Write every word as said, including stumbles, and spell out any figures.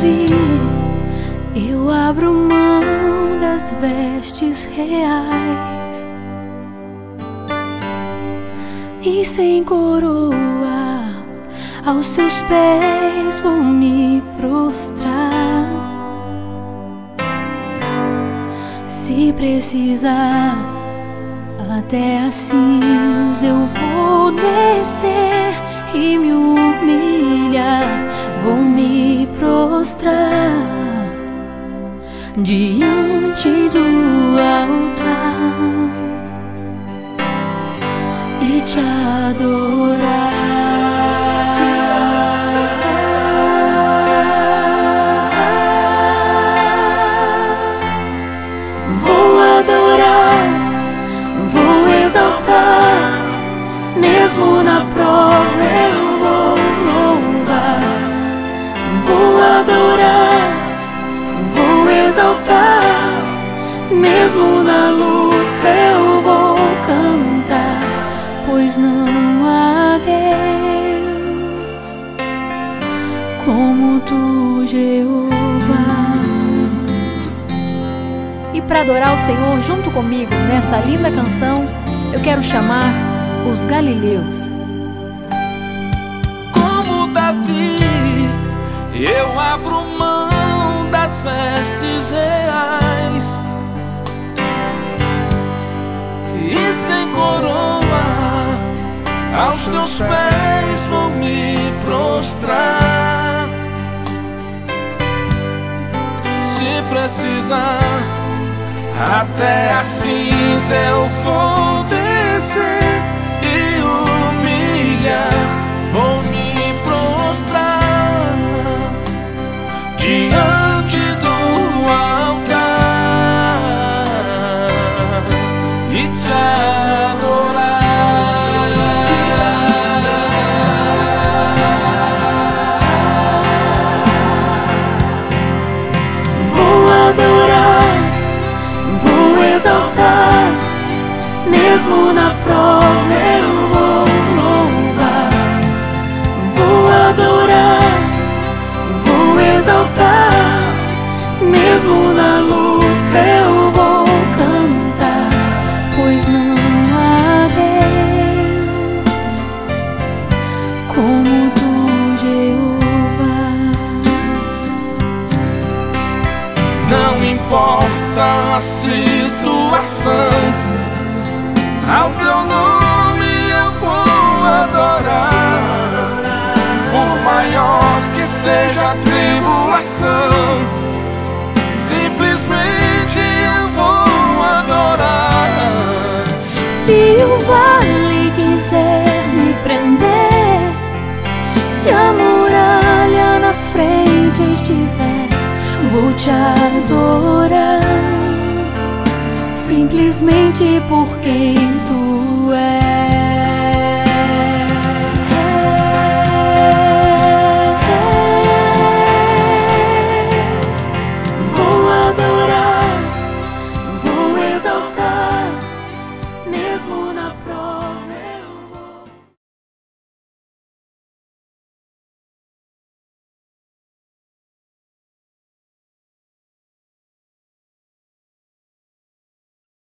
Davi, eu abro mão das vestes reais e sem coroa aos seus pés vou me prostrar. Se precisar, até a cinza eu vou descer e me humilhar, vou me prostrar diante do altar e te adorar. Vou adorar, vou exaltar, mesmo na prova eu vou louvar. Vou adorar, vou exaltar, mesmo na luta eu vou cantar, pois não há Deus como tu, Jeová. E para adorar o Senhor junto comigo nessa linda canção, eu quero chamar os Galileus. Como Davi, eu abro mão das vestes reais e sem coroa aos teus pés vou me prostrar. Se precisar, até a cinza eu vou descer e humilhar, vou me prostrar diante do altar e te adorar. Vou adorar, vou exaltar, mesmo na prova eu vou louvar. Vou adorar, vou exaltar, mesmo na luta eu vou cantar, pois não há Deus como tu, Jeová. Não importa a situação, ao teu nome eu vou adorar. Por maior que seja a tribulação, simplesmente eu vou adorar. Se o vale quiser me prender, se a muralha na frente estiver, vou te adorar, simplesmente por quem tu és.